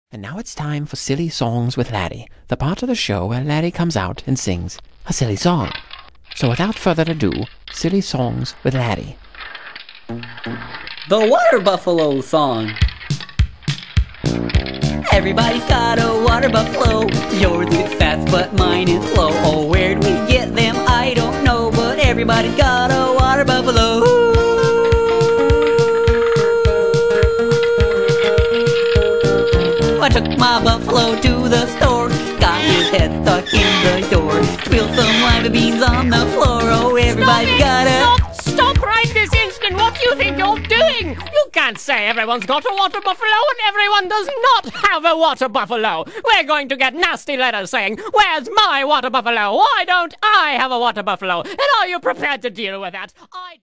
And now it's time for Silly Songs with Laddie, the part of the show where Laddie comes out and sings a silly song. So without further ado, Silly Songs with Laddie. The Water Buffalo Song. Everybody's got a water buffalo. Yours is fast but mine is slow. Oh, where'd we get them? I don't know, but everybody's got a water buffalo. I took my buffalo to the store, got his head stuck in the door, spilled some lima beans on the floor. Oh, everybody's got a... Stop right this instant! What do you think you're doing? You can't say everyone's got a water buffalo and everyone does not have a water buffalo. We're going to get nasty letters saying, "Where's my water buffalo? Why don't I have a water buffalo?" And are you prepared to deal with that?